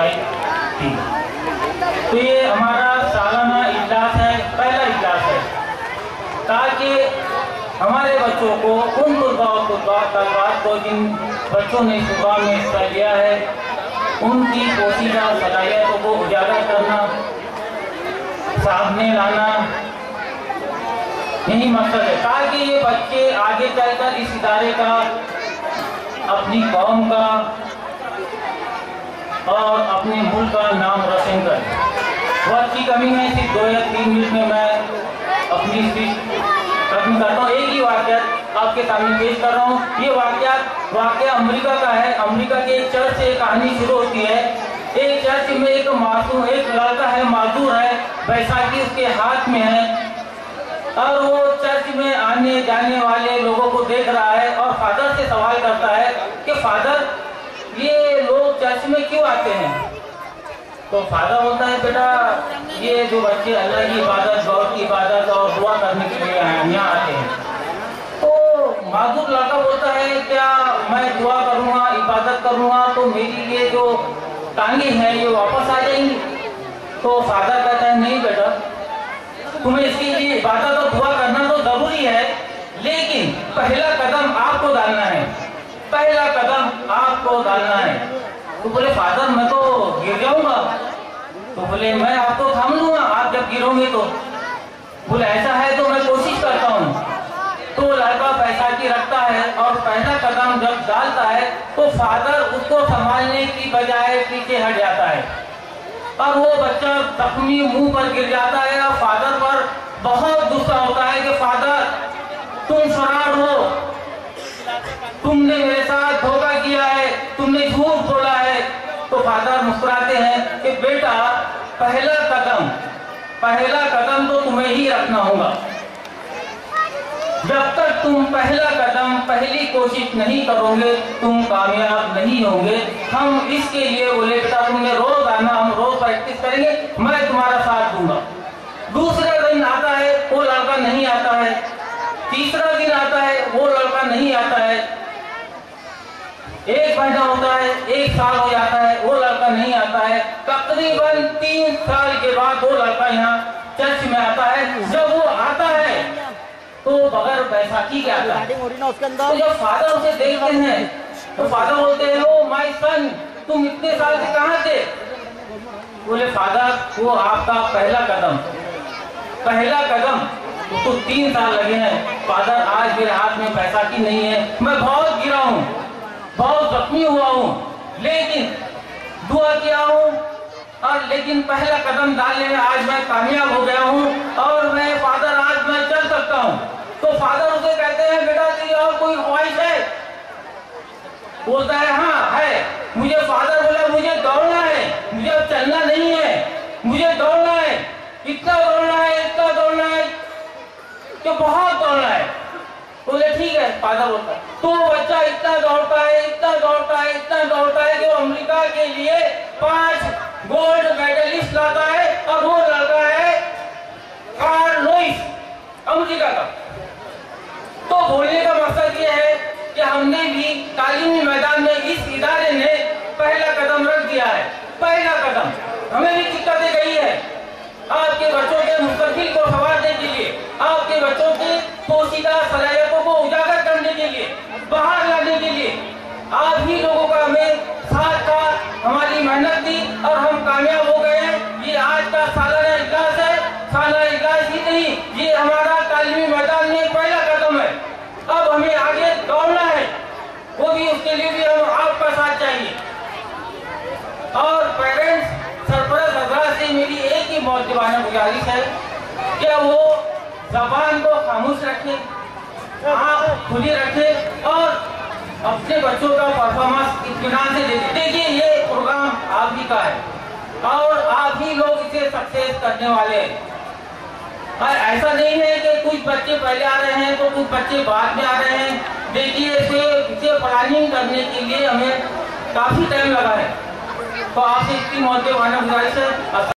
बुलाई थी। तो ये हमारा सालाना इजलास है, पहला इजलास है, ताकि हमारे बच्चों को उन तलबात को जिन बच्चों ने सुबह में हिस्सा लिया है उनकी पोशीदा सलाहियतों को उजागर करना, सामने लाना, यही मकसद है, ताकि ये बच्चे आगे चलकर इस इदारे का, अपनी कौम का और अपने मुल्क का नाम रोशन करें। वक्त की कमी है, सिर्फ 2 या 3 मिनट में मैं अपनी स्पीच खत्म करता हूँ। एक ही वाक़या आपके सामने पेश कर रहा हूँ। ये वाक़या अमेरिका का है। अमेरिका के एक चर्च से कहानी शुरू होती है। एक चर्च में एक मासूम, एक लड़का है, माजूर है, बैसाखी उसके हाथ में है और वो चर्च में आने जाने वाले लोगों को देख रहा है और फादर से सवाल करता है कि फादर, ये लोग चर्च में क्यों आते हैं? तो फादर बोलता है, बेटा ये जो बच्चे अल्लाह की इबादत, गॉड की इबादत और दुआ करने के लिए यहाँ आते हैं। तो माजूर लड़का बोलता है, क्या मैं दुआ करूँगा, इबादत करूँगा तो मेरी ये जो टांगे हैं ये वापस आ जाएंगी? तो फादर कहता है, नहीं बेटा, तुम्हें इसके लिए इबादत और दुआ करना तो जरूरी है, लेकिन पहला कदम आपको डालना है, पहला कदम आपको डालना है। तो बोले, फादर मैं तो गिर जाऊंगा। तो बोले, मैं आपको थाम लूंगा आप जब गिरोगे तो। बोले, ऐसा है तो मैं कोशिश करता हूँ। तो लड़का बैसाखी रखता है और पहला कदम जब डालता है तो फादर उसको संभालने की बजाय पीछे हट जाता है और वो बच्चा जख्मी मुंह पर गिर जाता है और फादर पर बहुत गुस्सा होता है कि फादर तुम फरार हो, तुमने मेरे साथ धोखा किया है, तुमने झूठ बोला है। तो फादर मुस्कुराते हैं कि बेटा पहला कदम तो तुम्हें ही रखना होगा। जब तक तुम पहला कदम, पहली कोशिश नहीं करोगे तुम कामयाब नहीं होंगे। हम इसके लिए बोले, बेटा तुमने रोज आना, हम रोज प्रैक्टिस करेंगे, मैं तुम्हारा साथ दूंगा। दूसरा दिन आता है, वो लड़का नहीं आता है। तीसरा दिन आता है, वो लड़का नहीं आता है। 1 महीना होता है, 1 साल हो जाता है, वो लड़का नहीं आता है। तकरीबन 3 साल के बाद वो लड़का यहाँ चर्च में आता है। जब वो आता है तो बगैर बैसाखी के आता है। तो जब फादर उसे देखते हैं तो फादर बोलते हैं, ओ माय सन, तुम इतने साल से कहाँ थे? बोले, फादर वो आपका पहला कदम तो 3 साल लगे हैं फादर। आज मेरे हाथ में बैसाखी नहीं है, मैं बहुत गिरा हूँ, बहुत जख्मी हुआ हूँ, लेकिन दुआ किया हूँ और लेकिन पहला कदम डालने में आज मैं कामयाब हो गया हूँ और मैं फादर आज मैं चल सकता हूँ। तो फादर उसे कहते हैं, बेटा तेरी और कोई ख्वाहिश है? बोलता है, हाँ है। मुझे फादर बोला, मुझे दौड़ना है, मुझे अब चलना नहीं है, मुझे दौड़ना है, इतना दौड़ना है कि बहुत दौड़ना है। बोले, ठीक है। फादर बोलता है, तो बच्चा इतना दौड़ता है कि वो अमेरिका के लिए 5 गोल्ड मेडलिस्ट लाता है और वो लड़का है कार्ल लुईस, अमेरिका का। तो बोलने का मकसद ये है कि हमने भी तालीमी मैदान में इस इदारे ने पहला कदम रख दिया है। पहला कदम, हमें भी दिक्कतें गई है आपके बच्चों के मुस्तकबिल को संवारने के लिए, आपके बच्चों की पोशीदा सलाहियतों को उजागर करने के लिए, बाहर लाने के लिए आप ही लोगों का हमें साथ था, हमारी मेहनत दी और हम कामयाब हो गए हैं। ये आज का सालाना इजलास है। सालाना इजलास ही नहीं, ये हमारा तालीमी मैदान में पहला कदम है। अब हमें आगे दौड़ना है, वो भी उसके लिए भी हम आपका साथ चाहिए। और पेरेंट्स, सरपरस्त हज़रात से मेरी एक ही मौजूदाना गुजारिश है कि वो ज़बान को खामोश रखें, आँख खुली रखें और अपने बच्चों का परफॉर्मेंस इत्मीनान से देखिए। ये प्रोग्राम आप ही का है और आप ही लोग इसे सक्सेस करने वाले हैं। और ऐसा नहीं है कि कुछ बच्चे पहले आ रहे हैं तो कुछ बच्चे बाद में आ रहे हैं। देखिए, इसे प्लानिंग करने के लिए हमें काफी टाइम लगा है। तो आपसे इतनी मौजूदाना गुजारिश है।